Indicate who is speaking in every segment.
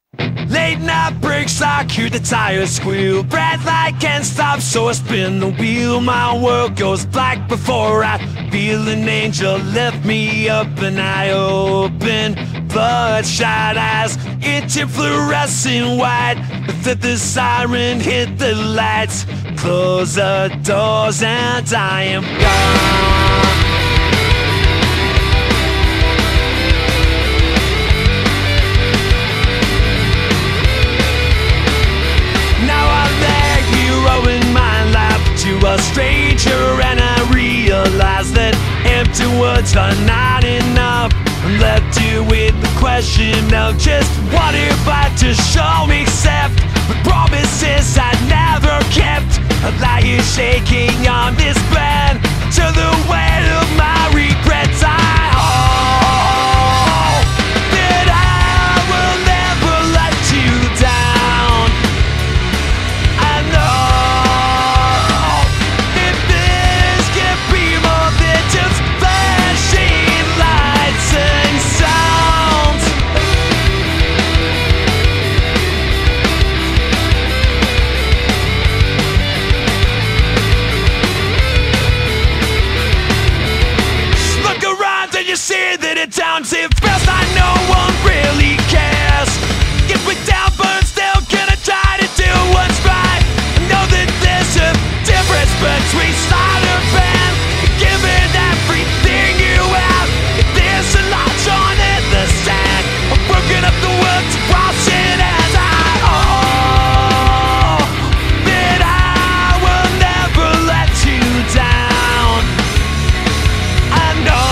Speaker 1: Late night breaks, I hear the tires squeal. Breath I can't stop, so I spin the wheel. My world goes black before I feel an angel lift me up, and I open bloodshot eyes, itching fluorescent white. That the siren hit the lights, close the doors, and I am gone. A stranger, and I realize that empty words are not enough. I'm left here with the question of just what if I just show me accept the promises I never kept. I lie here shaking on this bed to the weight of my regrets. I hope that I will never let you down. I know you see that it sounds it feels like no one really cares. Get me down but still gonna try to do what's right. I know that there's a difference between start and band. Giving everything you have, there's a lot drawn in the sand. I'm broken up the world to cross it as I hope that I will never let you down. I know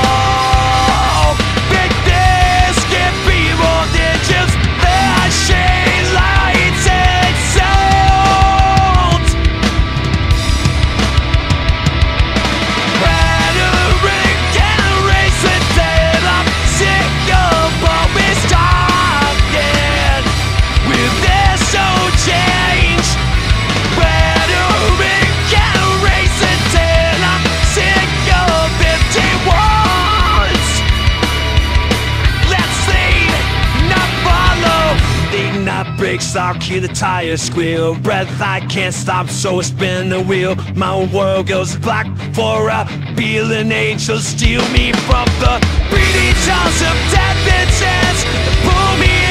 Speaker 1: breaks, I'll hear the tires squeal. Breath I can't stop, so I spin the wheel. My world goes black for I feel an angel steal me from the breathing jaws of death and chance. Pull me